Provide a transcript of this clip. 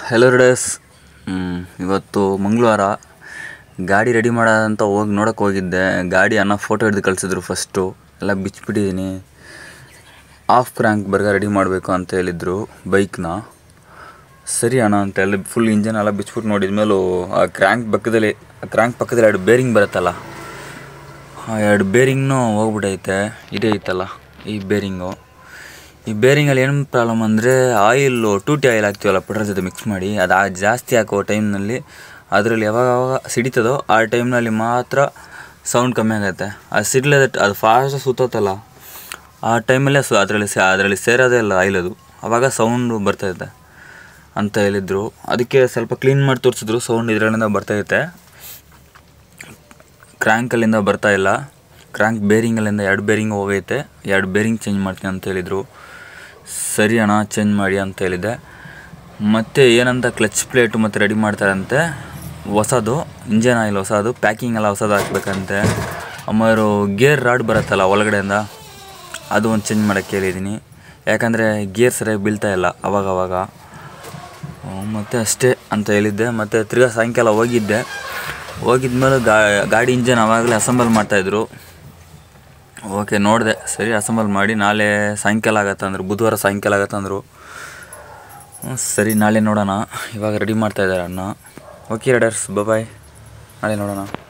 Hello Riders. ಇವತ್ತು ಮಂಗಳವಾರ ಗಾಡಿ ರೆಡಿ ಮಾಡೋದಂತ ಹೋಗಿ ನೋಡೋಕೆ ಹೋಗಿದ್ದೆ. ಗಾಡಿ ಅನ್ನ ಫೋಟೋ ಹಿಡಿದು ಕಳಿಸಿದ್ರು. ಫಸ್ಟು ಎಲ್ಲ ಬಿಚ್ಚಿಬಿಟ್ಟಿದ್ದೀನಿ. ಆಫ್ ಕ್ರ್ಯಾಂಕ್ ಬರ್ಗ ರೆಡಿ ಮಾಡಬೇಕು ಅಂತ ಹೇಳಿದರು ಬೈಕ್ನ. ಸರಿ ಅಣ್ಣ ಅಂತ ಎಲ್ಲ ಫುಲ್ ಇಂಜನ್ ಎಲ್ಲ ಬಿಚ್ಚಿಬಿಟ್ಟು ನೋಡಿದ್ಮೇಲೂ ಆ ಕ್ರ್ಯಾಂಕ್ ಪಕ್ಕದಲ್ಲಿ ಎರಡು ಬೇರಿಂಗ್ ಬರುತ್ತಲ್ಲ, ಆ ಎರಡು ಬೇರಿಂಗ್ನೂ ಹೋಗ್ಬಿಟ್ಟೈತೆ. ಇದೇ ಐತಲ್ಲ ಈ ಬೇರಿಂಗು. ಈ ಬೇರಿಂಗಲ್ಲಿ ಏನು ಪ್ರಾಬ್ಲಮ್ ಅಂದರೆ ಆಯಿಲ್ಲು ಟೂಟಿ ಆಯಿಲ್ ಹಾಕ್ತೀವಲ್ಲ ಪೆಟ್ರೋಲ್ ಜೊತೆ ಮಿಕ್ಸ್ ಮಾಡಿ, ಅದು ಜಾಸ್ತಿ ಹಾಕೋ ಟೈಮ್ನಲ್ಲಿ ಅದರಲ್ಲಿ ಯಾವಾಗ ಸಿಡಿತದೋ ಆ ಟೈಮ್ನಲ್ಲಿ ಮಾತ್ರ ಸೌಂಡ್ ಕಮ್ಮಿ ಆಗುತ್ತೆ. ಅದು ಸಿಡ್ಲದ ಅದು ಫಾಸ್ಟ್ ಸುತ್ತೋತಲ್ಲ ಆ ಟೈಮಲ್ಲೇ ಅದರಲ್ಲಿ ಸೇರೋದೇ ಇಲ್ಲ ಆಯಿಲ್, ಅದು ಆವಾಗ ಸೌಂಡು ಬರ್ತೈತೆ ಅಂತ ಹೇಳಿದರು. ಅದಕ್ಕೆ ಸ್ವಲ್ಪ ಕ್ಲೀನ್ ಮಾಡಿ ತೋರಿಸಿದ್ರು. ಸೌಂಡ್ ಇದರಲ್ಲಿಂದ ಬರ್ತೈತೆ, ಕ್ರ್ಯಾಂಕಲ್ಲಿಂದ ಬರ್ತಾಯಿಲ್ಲ. ಕ್ರ್ಯಾಂಕ್ ಬೇರಿಂಗಲ್ಲಿಂದ ಎರಡು ಬೇರಿಂಗ್ ಹೋಗೈತೆ, ಎರಡು ಬೇರಿಂಗ್ ಚೇಂಜ್ ಮಾಡ್ತೀನಿ ಅಂತ ಹೇಳಿದರು. ಸರಿ ಅಣ್ಣ ಚೇಂಜ್ ಮಾಡಿ ಅಂತ ಹೇಳಿದೆ. ಮತ್ತು ಏನಂತ ಕ್ಲಚ್ ಪ್ಲೇಟು ಮತ್ತು ರೆಡಿ ಮಾಡ್ತಾರಂತೆ, ಹೊಸದು ಇಂಜನ್ ಆಯಿಲ್ ಹೊಸದು, ಪ್ಯಾಕಿಂಗ್ ಎಲ್ಲ ಹೊಸದು ಹಾಕ್ಬೇಕಂತೆ. ಆಮೇಲೆ ಗೇರ್ ರಾಡ್ ಬರುತ್ತಲ್ಲ ಒಳಗಡೆಯಿಂದ, ಅದು ಒಂದು ಚೇಂಜ್ ಮಾಡೋಕ್ಕೆ ಹೇಳಿದ್ದೀನಿ. ಯಾಕಂದರೆ ಗೇರ್ ಸರಿಯಾಗಿ ಬೀಳ್ತಾಯಿಲ್ಲ ಅವಾಗವಾಗ. ಮತ್ತು ಅಷ್ಟೇ ಅಂತ ಹೇಳಿದ್ದೆ. ಮತ್ತು ತಿರ್ಗಾ ಸಾಯಂಕಾಲ ಹೋಗಿದ್ಮೇಲೆ ಗಾಡಿ ಇಂಜನ್ ಆವಾಗಲೇ ಅಸೆಂಬಲ್ ಮಾಡ್ತಾಯಿದ್ರು. ಓಕೆ ನೋಡಿದೆ, ಸರಿ ಅಸೆಂಬಲ್ ಮಾಡಿ ನಾಳೆ ಸಾಯಂಕಾಲ ಆಗತ್ತಂದ್ರು, ಬುಧವಾರ ಸಾಯಂಕಾಲ ಆಗತ್ತಂದರು. ಸರಿ ನಾಳೆ ನೋಡೋಣ. ಇವಾಗ ರೆಡಿ ಮಾಡ್ತಾಯಿದ್ದಾರೆ ಅಣ್ಣ. ಓಕೆ ರೈಡರ್ಸ್, ಬಾಯ್, ನಾಳೆ ನೋಡೋಣ.